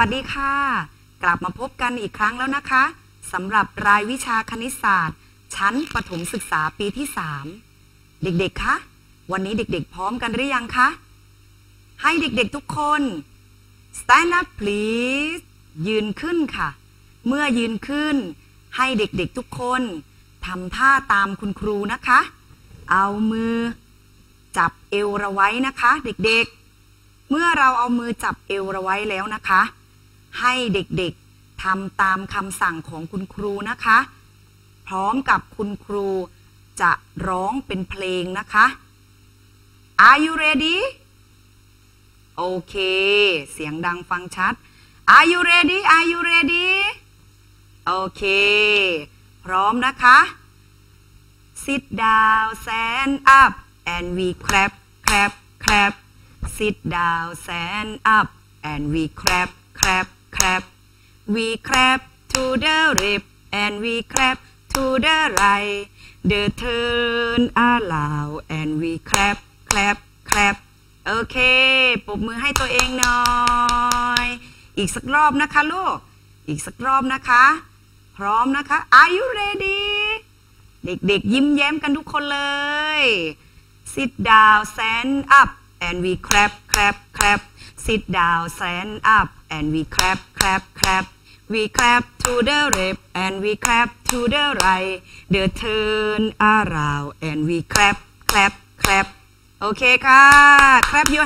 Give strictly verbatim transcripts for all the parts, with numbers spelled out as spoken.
วัสดีค่ะกลับมาพบกันอีกครั้งแล้วนะคะสำหรับรายวิชาคณิตศาสตร์ชั้นประถมศึกษาปีที่สามเด็กๆคะวันนี้เด็กๆพร้อมกันหรือยังคะให้เด็กๆทุกคน stand up please ยืนขึ้นค่ะเมื่อยืนขึ้นให้เด็กๆทุกคนทำท่าตามคุณครูนะคะเอามือจับเอวเราไว้นะคะเด็กๆเมื่อเราเอามือจับเอวเราไว้แล้วนะคะให้เด็กๆทำตามคำสั่งของคุณครูนะคะพร้อมกับคุณครูจะร้องเป็นเพลงนะคะ Are you ready โอเคเสียงดังฟังชัด Are you ready Are you ready โอเคพร้อมนะคะ Sit down stand up and we clap clap clap Sit down stand up and we clap clap clap We clap to the left and we clap to the right The turn around and we clap clap clap โอเคปรบมือให้ตัวเองหน่อยอีกสักรอบนะคะลูกอีกสักรอบนะคะพร้อมนะคะ Are you ready เด็กๆยิ้มแย้มกันทุกคนเลย Sit down stand up and we clap clap clap Sit down stand up and we clap clap clap We clap to the left and we clap to the right The turn around and we clap clap clap โอเคค่ะ clap your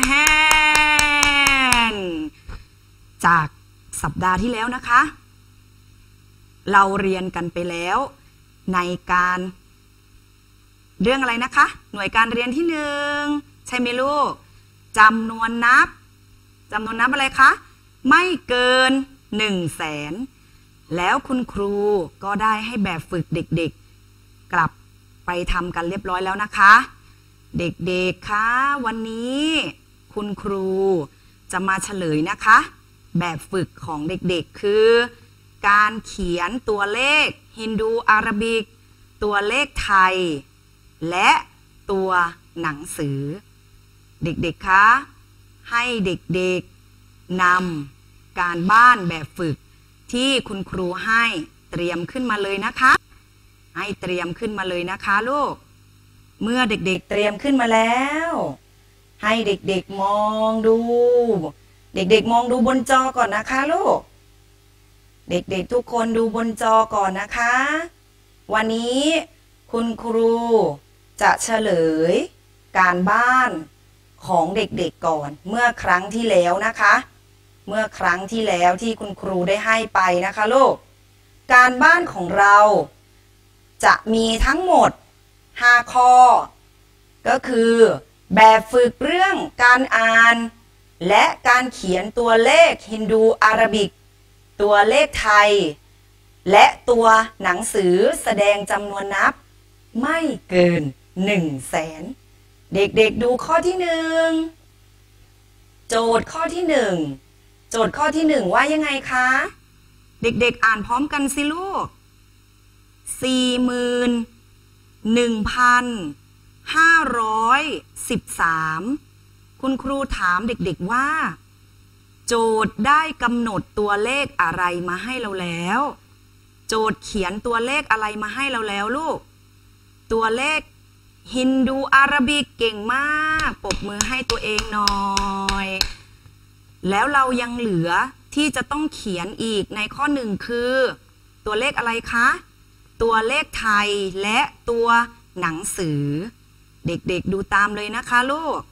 hand จากสัปดาห์ที่แล้วนะคะเราเรียนกันไปแล้วในการเรื่องอะไรนะคะหน่วยการเรียนที่หนึ่งใช่ไหมลูกจำนวนนับจำนวนนับอะไรคะไม่เกินหนึ่งแสนแล้วคุณครูก็ได้ให้แบบฝึกเด็กๆกลับไปทำกันเรียบร้อยแล้วนะคะเด็กๆคะวันนี้คุณครูจะมาเฉลยนะคะแบบฝึกของเด็กๆคือการเขียนตัวเลขฮินดูอาราบิกตัวเลขไทยและตัวหนังสือเด็กๆคะให้เด็กๆนำการบ้านแบบฝึกที่คุณครูให้เตรียมขึ้นมาเลยนะคะให้เตรียมขึ้นมาเลยนะคะลูกเมื่อเด็กๆเตรียมขึ้นมาแล้วให้เด็กๆมองดูเด็กๆมองดูบนจอก่อนนะคะลูกเด็กๆทุกคนดูบนจอก่อนนะคะวันนี้คุณครูจะเฉลยการบ้านของเด็กๆก่อนเมื่อครั้งที่แล้วนะคะเมื่อครั้งที่แล้วที่คุณครูได้ให้ไปนะคะลูกการบ้านของเราจะมีทั้งหมดห้าข้อก็คือแบบฝึกเรื่องการอ่านและการเขียนตัวเลขฮินดูอาราบิกตัวเลขไทยและตัวหนังสือแสดงจำนวนนับไม่เกินหนึ่งแสนเด็กๆดูข้อที่หนึ่งโจทย์ข้อที่หนึ่งโจทย์ข้อที่หนึ่งว่ายังไงคะเด็กๆอ่านพร้อมกันสิลูกสี่หมื่นหนึ่งพันห้าร้อยสิบสามคุณครูถามเด็กๆว่าโจทย์ได้กำหนดตัวเลขอะไรมาให้เราแล้วโจทย์เขียนตัวเลขอะไรมาให้เราแล้วลูกตัวเลขฮินดูอาราบิกเก่งมากปรบมือให้ตัวเองหน่อยแล้วเรายังเหลือที่จะต้องเขียนอีกในข้อหนึ่งคือตัวเลขอะไรคะตัวเลขไทยและตัวหนังสือเด็กๆดูตามเลยนะคะลูก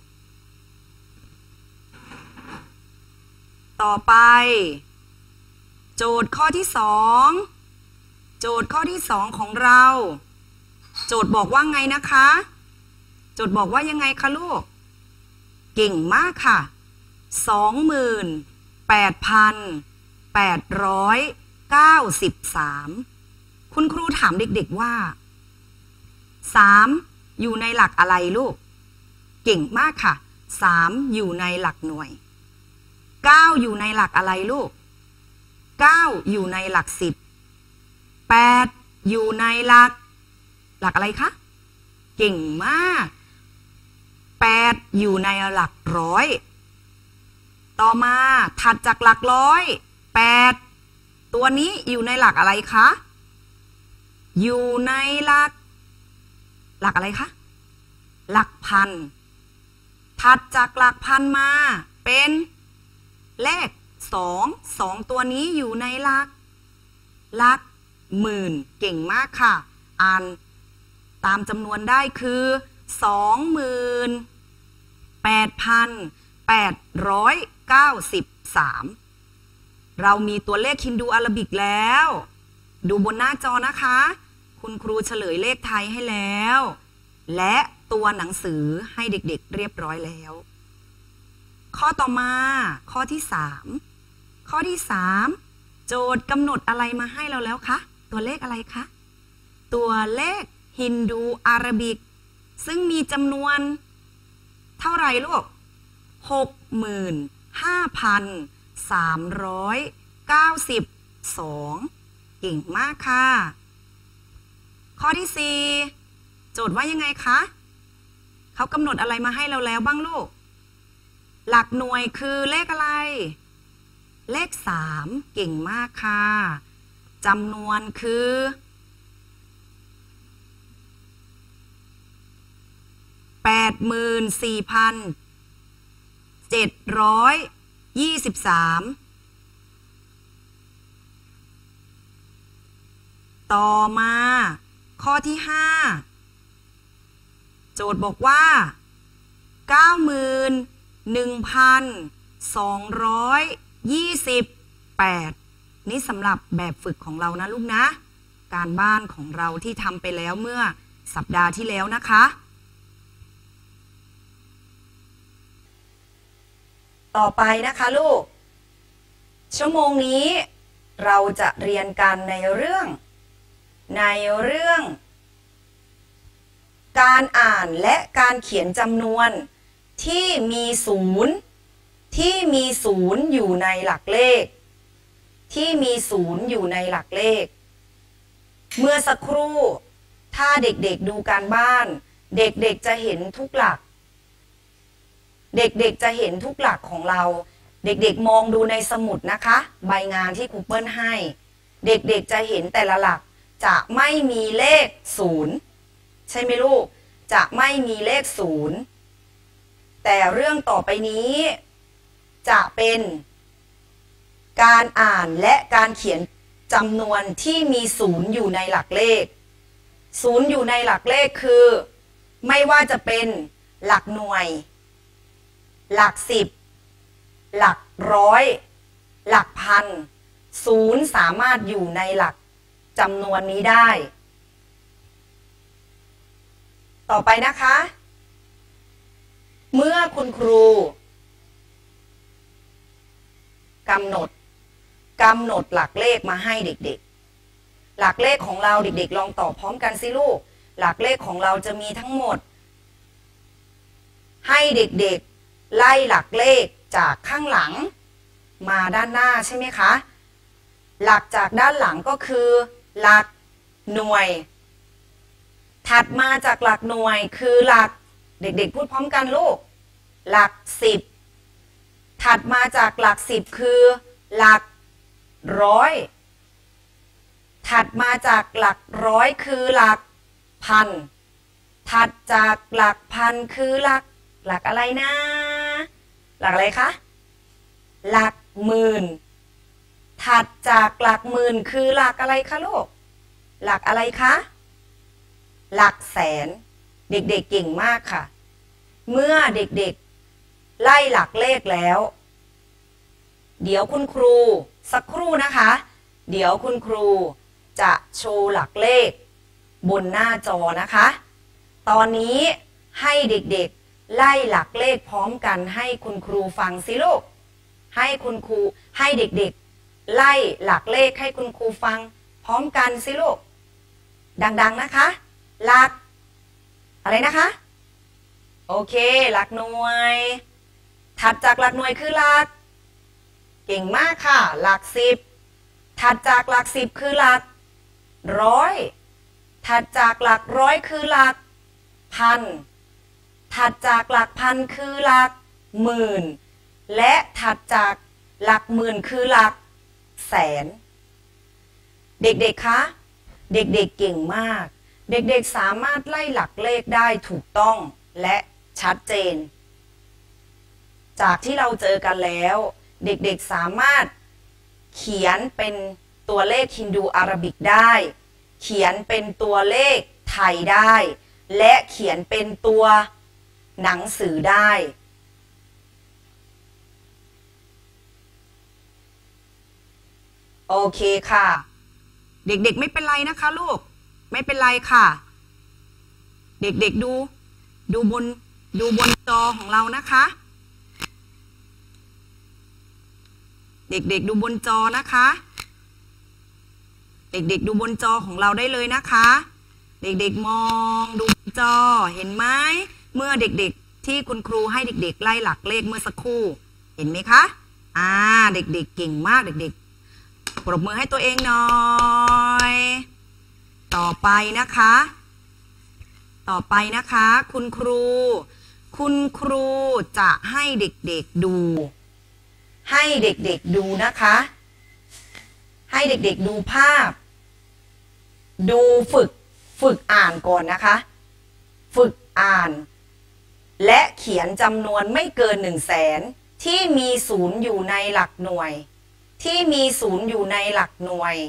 ต่อไปโจทย์ข้อที่สองโจทย์ข้อที่สองของเราโจทย์บอกว่าไงนะคะโจทย์บอกว่ายังไงคะลูกเก่งมากค่ะสองหมื่นแปดพันแปดร้อยเก้าสิบสามคุณครูถามเด็กๆว่าสามอยู่ในหลักอะไรลูกเก่งมากค่ะสามอยู่ในหลักหน่วยเก้าอยู่ในหลักอะไรลูกเก้าอยู่ในหลักสิบแปดอยู่ในหลักหลักอะไรคะเก่งมากแปดอยู่ในหลักร้อยต่อมาถัดจากหลักร้อยแปดตัวนี้อยู่ในหลักอะไรคะอยู่ในหลักหลักอะไรคะหลักพันถัดจากหลักพันมาเป็นเลขสองสองตัวนี้อยู่ในหลักหลักหมื่นเก่งมากค่ะอ่านตามจำนวนได้คือสองหมื่นแปดพันแปดร้อยเก้าสิบสามเรามีตัวเลขฮินดูอาราบิกแล้วดูบนหน้าจอนะคะคุณครูเฉลยเลขไทยให้แล้วและตัวหนังสือให้เด็กๆเรียบร้อยแล้วข้อต่อมาข้อที่สามข้อที่สามโจทย์กำหนดอะไรมาให้เราแล้วคะตัวเลขอะไรคะตัวเลขฮินดูอาราบิกซึ่งมีจำนวนเท่าไหร่ลูกหกหมื่นห้าพันสามร้อยเก้าสิบสองเก่งมากค่ะข้อที่สี่โจทย์ว่ายังไงคะเขากำหนดอะไรมาให้เราแล้วบ้างลูกหลักหน่วยคือเลขอะไรเลขสามเก่งมากค่ะจำนวนคือแปดหมื่นสี่พันเจ็ดร้อยยี่สิบสามต่อมาข้อที่ห้าโจทย์บอกว่าเก้าหมื่นหนึ่งพันสองร้อยยี่สิบแปดนี่สำหรับแบบฝึกของเรานะลูกนะการบ้านของเราที่ทำไปแล้วเมื่อสัปดาห์ที่แล้วนะคะต่อไปนะคะลูกชั่วโมงนี้เราจะเรียนกันในเรื่องในเรื่องการอ่านและการเขียนจำนวนที่มีศูนย์ที่มีศูนย์อยู่ในหลักเลขที่มีศูนย์อยู่ในหลักเลขเมื่อสักครู่ถ้าเด็กๆดูการบ้านเด็กๆจะเห็นทุกหลักเด็กๆจะเห็นทุกหลักของเราเด็กๆมองดูในสมุดนะคะใบงานที่ครูเปิ้ลให้เด็กๆจะเห็นแต่ละหลักจะไม่มีเลขศูนย์ใช่ไหมลูกจะไม่มีเลขศูนย์แต่เรื่องต่อไปนี้จะเป็นการอ่านและการเขียนจำนวนที่มีศูนย์อยู่ในหลักเลขศูนย์อยู่ในหลักเลขคือไม่ว่าจะเป็นหลักหน่วยหลักสิบหลักร้อยหลักพันศูนย์สามารถอยู่ในหลักจำนวนนี้ได้ต่อไปนะคะเมื่อคุณครูกำหนดกำหนดหลักเลขมาให้เด็กๆหลักเลขของเราเด็กๆลองตอบพร้อมกันสิลูกหลักเลขของเราจะมีทั้งหมดให้เด็กๆไล่หลักเลขจากข้างหลังมาด้านหน้าใช่ไหมคะหลักจากด้านหลังก็คือหลักหน่วยถัดมาจากหลักหน่วยคือหลักเด็กๆพูดพร้อมกันลูกหลักสิบถัดมาจากหลักสิบคือหลักร้อยถัดมาจากหลักร้อยคือหลักพันถัดจากหลักพันคือหลักหลักอะไรนะหลักอะไรคะหลักหมื่นถัดจากหลักหมื่นคือหลักอะไรคะลูกหลักอะไรคะหลักแสนเด็กๆ เ, เก่งมากค่ะเมื่อเด็กๆไล่หลักเลขแล้วเดี๋ยวคุณครูสักครู่นะคะเดี๋ยวคุณครูจะโชว์หลักเลขบนหน้าจอนะคะตอนนี้ให้เด็กๆไล่หลักเลขพร้อมกันให้คุณครูฟังสิลูกให้คุณครูให้เด็กๆไล่หลักเลขให้คุณครูฟังพร้อมกันสิลูกดังๆนะคะหลักอะไรนะคะโอเคหลักหน่วยถัดจากหลักหน่วยคือหลักเก่งมากค่ะหลักสิบถัดจากหลักสิบคือหลักร้อยถัดจากหลักร้อยคือหลักพันถัดจากหลักพันคือหลักหมื่นและถัดจากหลักหมื่นคือหลักแสนเด็กๆคะเด็กๆเก่งมากเด็กๆสามารถไล่หลักเลขได้ถูกต้องและชัดเจนจากที่เราเจอกันแล้วเด็กๆสามารถเขียนเป็นตัวเลขฮินดูอาราบิกได้เขียนเป็นตัวเลขไทยได้และเขียนเป็นตัวหนังสือได้โอเคค่ะเด็กๆไม่เป็นไรนะคะลูกไม่เป็นไรค่ะเด็กๆดูดูบนดูบนจอของเรานะคะเด็กๆดูบนจอนะคะเด็กๆดูบนจอของเราได้เลยนะคะเด็กๆมองดูบนจอเห็นไหมเมื่อเด็กๆที่คุณครูให้เด็กๆไล่หลักเลขเมื่อสักครู่เห็นไหมคะอ่าเด็กๆเก่งมากเด็กๆปรบมือให้ตัวเองหน่อยต่อไปนะคะต่อไปนะคะคุณครูคุณครูจะให้เด็กๆดูให้เด็กๆดูนะคะให้เด็กๆดูภาพดูฝึกฝึกอ่านก่อนนะคะฝึกอ่านและเขียนจำนวนไม่เกินหนึ่งแสนที่มีศูนย์อยู่ในหลักหน่วยที่มีศูนย์อยู่ในหลักหน่วย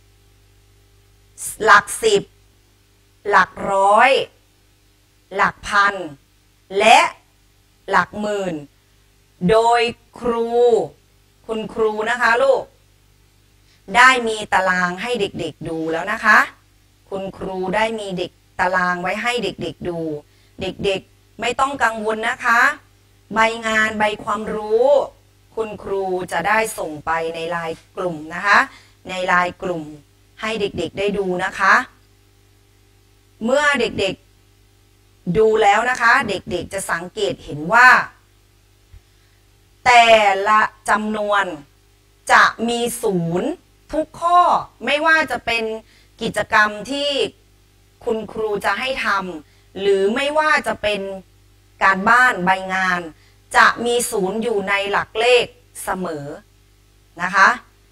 หลักสิบหลักร้อยหลักพันและหลักหมื่นโดยครูคุณครูนะคะลูกได้มีตารางให้เด็กๆดูแล้วนะคะคุณครูได้มีเด็กตารางไว้ให้เด็กๆดูเด็กๆไม่ต้องกังวลนะคะใบงานใบความรู้คุณครูจะได้ส่งไปในไลน์กลุ่มนะคะในไลน์กลุ่มให้เด็กๆได้ดูนะคะเมื่อเด็กๆดูแล้วนะคะเด็กๆจะสังเกตเห็นว่าแต่ละจำนวนจะมีศูนย์ทุกข้อไม่ว่าจะเป็นกิจกรรมที่คุณครูจะให้ทำหรือไม่ว่าจะเป็นการบ้านใบงานจะมีศูนย์อยู่ในหลักเลขเสมอนะคะ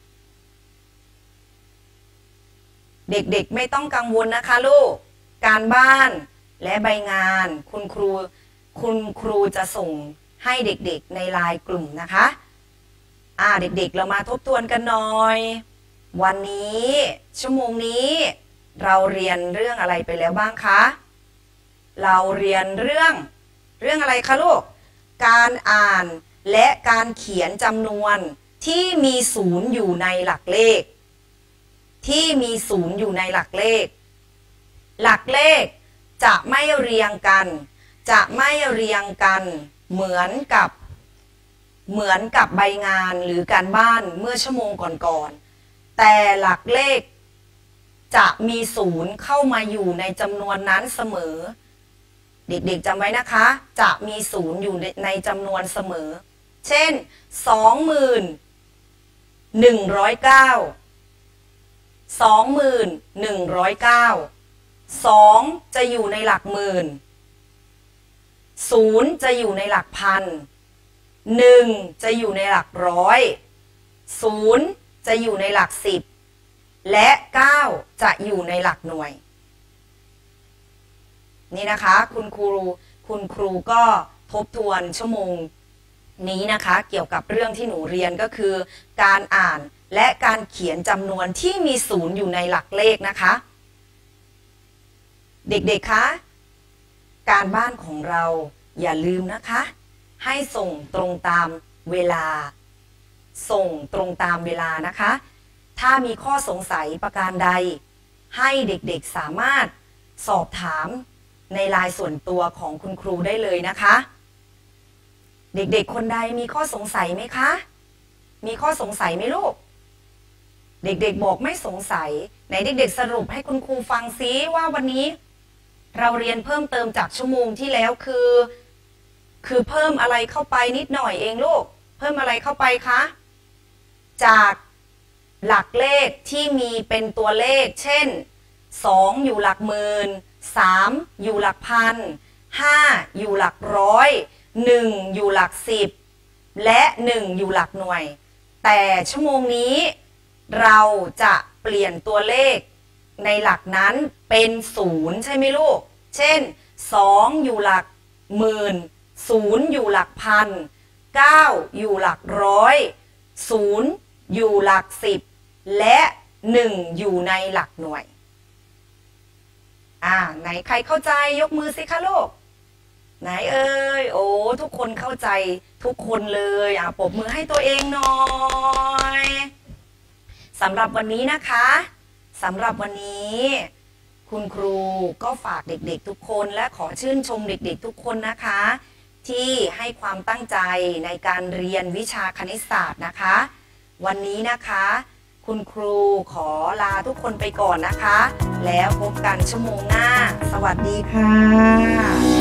เด็กๆไม่ต้องกังวลนะคะลูกการบ้านและใบงานคุณครูคุณครูจะส่งให้เด็กๆในไลน์กลุ่มนะคะอ่าเด็กๆเรามาทบทวนกันหน่อยวันนี้ชั่วโมงนี้เราเรียนเรื่องอะไรไปแล้วบ้างคะเราเรียนเรื่องเรื่องอะไรคะลูกการอ่านและการเขียนจำนวนที่มีศูนย์อยู่ในหลักเลขที่มีศูนย์อยู่ในหลักเลขหลักเลขจะไม่เรียงกันจะไม่เรียงกันเหมือนกับเหมือนกับใบงานหรือการบ้านเมื่อชั่วโมงก่อนๆแต่หลักเลขจะมีศูนย์เข้ามาอยู่ในจำนวนนั้นเสมอเด็กๆจำไว้นะคะจะมีศูนย์อยู่ในจำนวนเสมอเช่นสองหมื่นหนึ่งร้อยเก้าสองหมื่นหนึ่งร้อยเก้าสองจะอยู่ในหลักหมื่นศูนย์จะอยู่ในหลักพันหนึ่งจะอยู่ในหลักร้อยศูนย์จะอยู่ในหลักสิบและเก้าจะอยู่ในหลักหน่วยนี่นะคะคุณครูคุณครูก็ทบทวนชั่วโมงนี้นะคะเกี่ยวกับเรื่องที่หนูเรียนก็คือการอ่านและการเขียนจำนวนที่มีศูนย์อยู่ในหลักเลขนะคะเด็กๆคะการบ้านของเราอย่าลืมนะคะให้ส่งตรงตามเวลาส่งตรงตามเวลานะคะถ้ามีข้อสงสัยประการใดให้เด็กๆสามารถสอบถามในไลน์ส่วนตัวของคุณครูได้เลยนะคะเด็กๆคนใดมีข้อสงสัยไหมคะมีข้อสงสัยไหมลูกเด็กๆบอกไม่สงสัยไหนเด็กๆสรุปให้คุณครูฟังซิว่าวันนี้เราเรียนเพิ่มเติมจากชั่วโมงที่แล้วคือคือเพิ่มอะไรเข้าไปนิดหน่อยเองลูกเพิ่มอะไรเข้าไปคะจากหลักเลขที่มีเป็นตัวเลขเช่นสองอยู่หลักหมื่นสามอยู่หลักพันห้าอยู่หลักร้อยหนึ่งอยู่หลักสิบและหนึ่งอยู่หลักหน่วยแต่ชั่วโมงนี้เราจะเปลี่ยนตัวเลขในหลักนั้นเป็นศูนย์ใช่ไหมลูกเช่นสองอยู่หลักหมื่นศูนย์อยู่หลักพันเก้าอยู่หลักร้อยศูนย์อยู่หลักสิบและหนึ่งอยู่ในหลักหน่วยอ่าไหนใครเข้าใจยกมือสิคะลูกไหนเอ่ยโอ้ทุกคนเข้าใจทุกคนเลยอ่ะปรบมือให้ตัวเองหน่อยสำหรับวันนี้นะคะสำหรับวันนี้คุณครูก็ฝากเด็กๆทุกคนและขอชื่นชมเด็กๆทุกคนนะคะที่ให้ความตั้งใจในการเรียนวิชาคณิตศาสตร์นะคะวันนี้นะคะคุณครูขอลาทุกคนไปก่อนนะคะแล้วพบกันชั่วโมงหน้าสวัสดีค่ะ